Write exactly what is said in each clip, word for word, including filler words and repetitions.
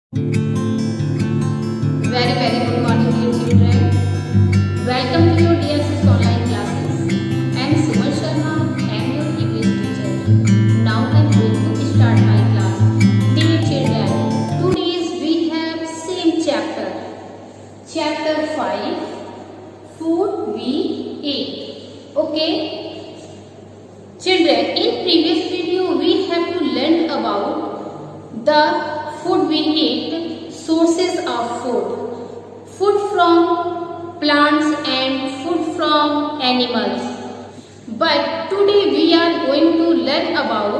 Very very good morning dear children. Welcome to your D S S online classes. I am Suman Sharma. I am your English teacher. Now I am going to start my class. Dear children, today we have same chapter. Chapter five. Food we eat. Okay. Children, in previous video we have to learn about the food we eat, sources of food, food from plants and food from animals. But today we are going to learn about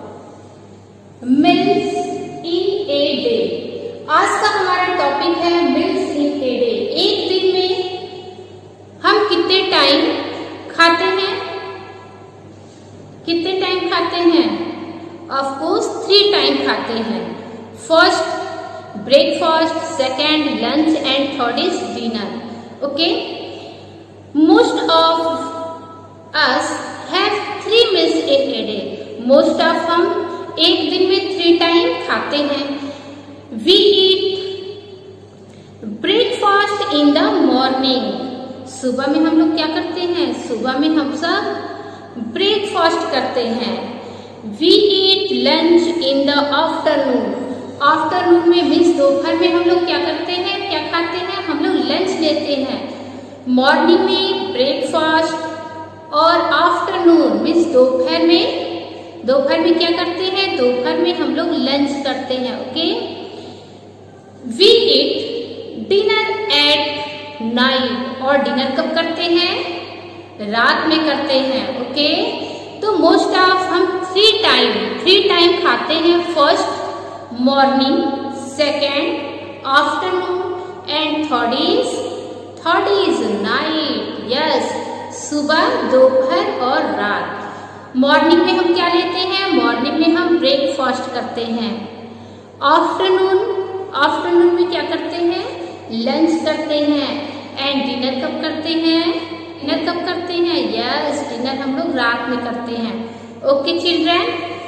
meals in a day. आज का हमारा topic है meals in a day. एक दिन में हम कितने time खाते हैं? कितने टाइम खाते हैं? ऑफ कोर्स थ्री टाइम खाते हैं. First breakfast, second lunch and third is dinner. Okay, most of us have three meals in a day. Most of हम एक दिन में थ्री टाइम खाते हैं. We eat breakfast in the morning. सुबह में हम लोग क्या करते हैं? सुबह में हम सब ब्रेकफास्ट करते हैं. We eat lunch in the afternoon. Afternoon में मीन्स दोपहर में हम लोग क्या करते हैं? क्या खाते हैं? हम लोग लंच लेते हैं. मॉर्निंग में ब्रेकफास्ट और आफ्टरनून मीन्स दोपहर में दोपहर में क्या करते हैं? दोपहर में हम लोग लंच करते हैं. Okay, we eat dinner at night. और डिनर कब करते हैं? रात में करते हैं. ओके, तो मोस्ट ऑफ हम थ्री टाइम थ्री टाइम खाते हैं. First morning, second afternoon and third is third is night. Yes, सुबह, दोपहर और रात. मॉर्निंग में हम क्या लेते हैं? मॉर्निंग में हम ब्रेकफास्ट करते हैं. आफ्टरनून आफ्टरनून में क्या करते हैं? लंच करते हैं. एंड डिनर कब करते हैं? डिनर कब करते हैं? यस, डिनर हम लोग रात में करते हैं. Okay children,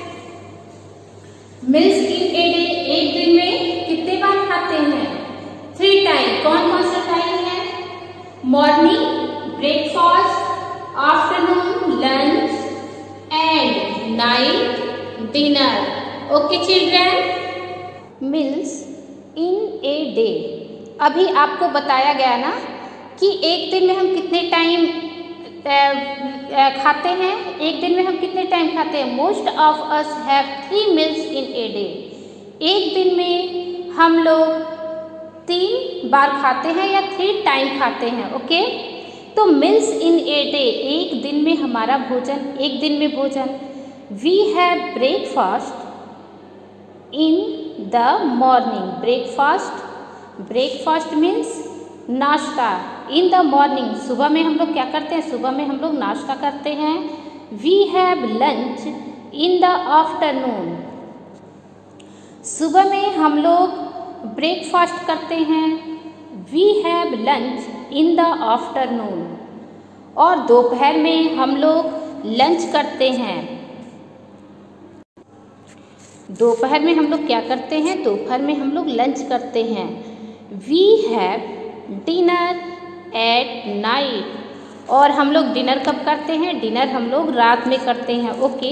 meals in a day, एक दिन में कितने बार खाते हैं? Three time. कौन कौन सा टाइम है? Morning breakfast, afternoon lunch and night dinner. Okay children, meals in a day. अभी आपको बताया गया ना कि एक दिन में हम कितने टाइम खाते हैं. एक दिन में हम कितने टाइम खाते हैं? Most of us have three meals in a day. एक दिन में हम लोग तीन बार खाते हैं या थ्री टाइम खाते हैं. ओके, तो मील्स इन ए डे, एक दिन में हमारा भोजन, एक दिन में भोजन. We have breakfast in the morning. Breakfast breakfast means नाश्ता. इन द मॉर्निंग, सुबह में हम लोग क्या करते हैं? सुबह में हम लोग नाश्ता करते हैं. We have lunch in the afternoon. सुबह में हम लोग ब्रेकफास्ट करते हैं. We have lunch in the afternoon. और दोपहर में हम लोग लंच करते हैं. दोपहर में हम लोग क्या करते हैं? दोपहर में हम लोग लंच करते हैं. We have dinner at night. और हम लोग डिनर कब करते हैं? डिनर हम लोग रात में करते हैं. Okay,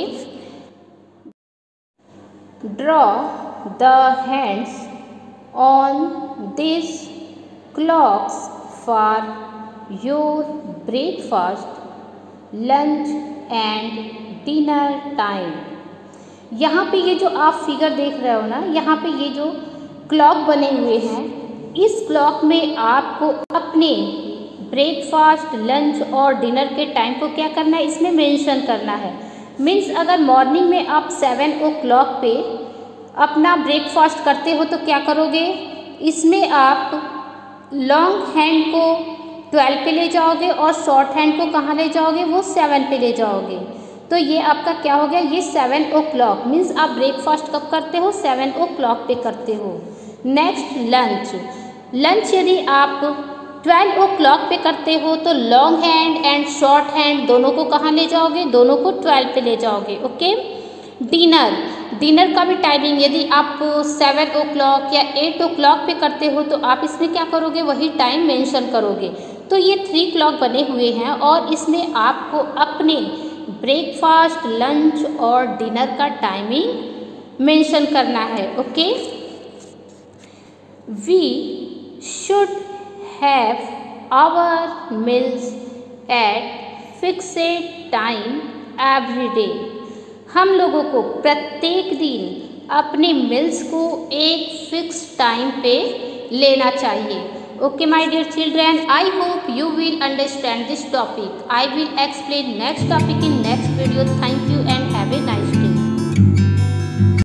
draw the hands on this clocks for your breakfast, lunch and dinner time. यहाँ पे ये जो आप फिगर देख रहे हो ना, यहाँ पे ये जो क्लॉक बने हुए हैं, इस क्लॉक में आपको अपने ब्रेकफास्ट, लंच और डिनर के टाइम को क्या करना है? इसमें मेंशन करना है. मीन्स अगर मॉर्निंग में आप सेवन ओ क्लॉक पे अपना ब्रेकफास्ट करते हो तो क्या करोगे? इसमें आप लॉन्ग हैंड को ट्वेल्व पे ले जाओगे और शॉर्ट हैंड को कहाँ ले जाओगे? वो सेवन पे ले जाओगे. तो ये आपका क्या हो गया? ये सेवन ओ क्लॉक मीन्स आप ब्रेकफास्ट कब करते हो? सेवन ओ क्लॉक पे करते हो. Next lunch. लंच यदि आप ट्वेल्व ओ क्लॉक पे करते हो तो long hand and short hand दोनों को कहाँ ले जाओगे? दोनों को ट्वेल्व पे ले जाओगे. ओके, डिनर डिनर का भी टाइमिंग यदि आप सेवन ओ क्लॉक या एट ओ क्लॉक पे करते हो तो आप इसमें क्या करोगे, वही टाइम मेंशन करोगे। तो ये थ्री क्लॉक बने हुए हैं और इसमें आपको अपने ब्रेकफास्ट, लंच और डिनर का टाइमिंग मेंशन करना है। Okay, we should have our meals at fixed time every day. हम लोगों को प्रत्येक दिन अपने मिल्स को एक फिक्स टाइम पे लेना चाहिए। Okay my dear children, I hope you will understand this topic. I will explain next topic in next video. Thank you and